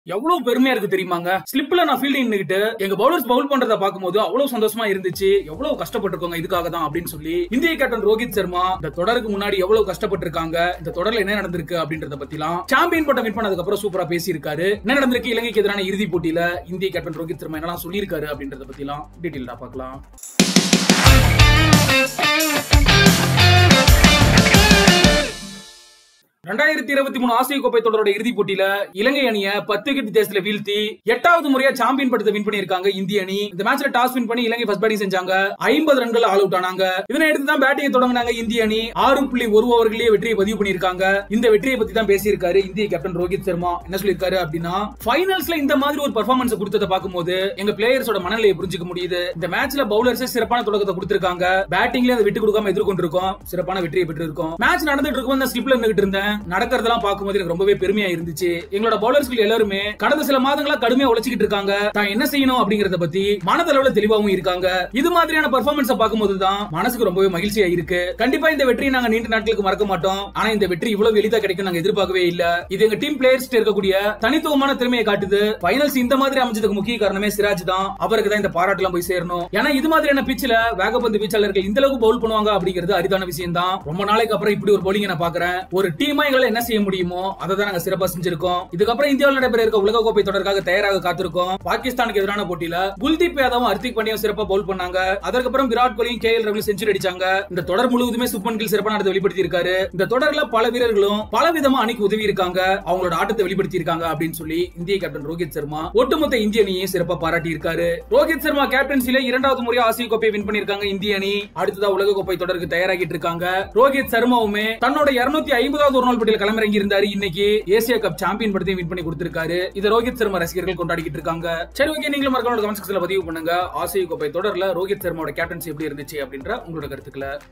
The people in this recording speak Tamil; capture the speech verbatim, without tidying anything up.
எவ்வளவு பெருமையா இருக்கு தெரியுமாங்க. ஸ்லிப்ல நான் ஃபீல்டிங் நின்னுகிட்டு எங்க பவுலர்ஸ் பவுல் பண்றத பாக்கும்போது அவ்வளவு சந்தோஷமா இருந்துச்சு. எவ்வளவு கஷ்டப்பட்டிருக்கோங்க இதுக்காக தான் அப்படின்னு சொல்லி இந்திய கேப்டன் ரோஹித் சர்மா இந்த தொடருக்கு முன்னாடி எவ்வளவு கஷ்டப்பட்டிருக்காங்க, இந்த தொடர்ல என்ன நடந்திருக்கு அப்படின்றத பத்திலாம் சாம்பியன் பட்டம் வின் பண்ணதுக்கு அப்புறம் சூப்பரா பேசியிருக்காரு. என்ன நடந்திருக்கு இலங்கைக்கு எதிரான இறுதி போட்டியில இந்திய கேப்டன் ரோஹித் சர்மா என்னலாம் சொல்லியிருக்காரு அப்படின்றத பத்திலாம் டீடைலா பார்க்கலாம். ரெண்டாயிரத்தி இருபத்தி மூணு ஆசிய கோப்பை தொடரோட இறுதி போட்டியில இலங்கை அணிய பத்து விக்கெட் வித்தியாசத்துல வீழ்த்தி எட்டாவது முறையா சாம்பியன் பட்டத்தை வின் பண்ணிருக்காங்க இந்திய அணி. இந்த மேட்ச்ல டாஸ் வின் பண்ணி இலங்கை ஃபர்ஸ்ட் பேட்டிங் செஞ்சாங்க. ஐம்பது ரன்கள் ஆல் அவுட் ஆனாங்க. இதனை எடுத்து தான் பேட்டிங் தொடங்கினாங்க இந்திய அணி. ஆறு புள்ளி ஒரு ஓவர்களே வெற்றியை பதிவு பண்ணிருக்காங்க. இந்த வெற்றியை பத்தி தான் பேசியிருக்காரு இந்திய கேப்டன் ரோஹித் சர்மா. என்ன சொல்லிருக்காரு அப்படின்னா, ஃபைனல்ஸ்ல இந்த மாதிரி ஒரு பெர்ஃபார்மன்ஸ் கொடுத்ததை பார்க்கும்போது எங்க பிளேயர்ஸோட மனநிலையை புரிஞ்சுக்க முடியுது. இந்த மேட்ச்ல பவுலர்ஸ் சிறப்பான தொடக்கத்தை கொடுத்திருக்காங்க. பேட்டிங்ல அதை விட்டு கொடுக்காம எதிர்கொண்டிருக்கோம். சிறப்பான வெற்றியை பெற்றிருக்கோம். மேட்ச் நடந்துட்டு இருக்கும் ஸ்லிப்ல நின்னுட்டு இருந்தேன். நடக்கிறதெல்லாம் பார்க்கும்போது எனக்கு ரொம்பவே பெருமையா இருந்துச்சு. எங்களோட பவுலர்ஸ்கள் எல்லாருமே கடந்த சில மாதங்களா கடுமையா உழைச்சிட்டு இருக்காங்க. தான் என்ன செய்யணும் அப்படிங்கறத பத்தி மனதளவுல தெளிவாகவும் இருக்காங்க. இது மாதிரியான பெர்ஃபார்மன்ஸ் பார்க்கும்போது தான் மனசுக்கு ரொம்பவே மகிழ்ச்சியா இருக்கு. கண்டிப்பா இந்த வெற்றியை நாங்க நீண்ட நாட்களுக்கு மறக்க மாட்டோம். ஆனா இந்த வெற்றி இவ்வளவு எளிதா கிடைக்கும் நாங்க எதிர்பார்க்கவே இல்ல. இது எங்க டீம் பிளேயர்ஸ் இருக்கக்கூடிய தனித்துவமான திறமையை காட்டுது. ஃபைனல்ஸ் இந்த மாதிரி அமைஞ்சதுக்கு முக்கிய காரணமே சிராஜ் தான். அவருக்கு தான் இந்த பாராட்டு எல்லாம் போய் சேரணும். ஏன்னா இது மாதிரியான பிட்ச்ல வேகப்பந்து வீச்சாளர்கள் இந்த அளவுக்கு பவுல் பண்ணுவாங்க அப்படிங்கிறது அரிதான விஷயம் தான். ரொம்ப நாளைக்கு அப்புறம் இப்படி ஒரு பவுலிங் நான் பாக்குறேன். ஒரு டீமா எங்களால என்ன செய்ய முடியுமோ அதை தான் நாங்க சிறப்பா செஞ்சிருக்கோம். இதுக்கப்புறம் இந்தியாவில் நடைபெற இருக்க உலக கோப்பை தொடர்காக தயாராக காத்திருக்கோம். பாகிஸ்தானுக்கு எதிரான போட்டியில குல்தீப் யாதவும் ஹர்திக் பாண்டியாவும் சிறப்பா பவுல் பண்ணாங்க. அதற்கப்புறம் விராட் கோலியும் கே எல் ராகுலும் செஞ்சுரி அடிச்சாங்க. இந்த தொடர் முழுவதுமே சுப்மன் கில் சிறப்பான ஆட்டத்தை வெளிப்படுத்தி இருக்காரு. இந்த தொடர்ல பல வீரர்களும் பல விதமா அணிக்கு உதவி இருக்காங்க. அவங்களோட ஆட்டத்தை வெளிப்படுத்தி இருக்காங்க அப்படின்னு சொல்லி இந்திய கேப்டன் ரோஹித் சர்மா ஒட்டுமொத்த இந்திய அணியை சிறப்பா பாராட்டி இருக்காரு. ரோஹித் சர்மா கேப்டன்சில இரண்டாவது முறையா ஆசிய கோப்பையை வின் பண்ணிருக்காங்க இந்திய அணி. அடுத்ததா உலக கோப்பை தொடருக்கு தயாராகிட்டு இருக்காங்க. ரோஹித் சர்மாவுமே தன்னோட இருநூத்தி ஐம்பதாவது ஒரு நாள் போட்டியில் களமிறங்கி இருந்தாரு. இன்னைக்கு ஏசியா கப் சாம்பியன் படத்தையும் வின் பண்ணி கொடுத்திருக்காரு. இத ரோஹித் சர்மா ரசிகர்கள் கொண்டாடிட்டு இருக்காங்க. சரி, ஓகே, நீங்களும் மறக்காம கமெண்ட் செக்ஷன்ல பதிவு பண்ணுங்க. ஆசிய கோப்பை தொடர்ல ரோஹித் சர்மாவோட கேப்டன்சி எப்படி இருந்துச்சு அப்படின்ற உங்களோட கருத்துக்களை.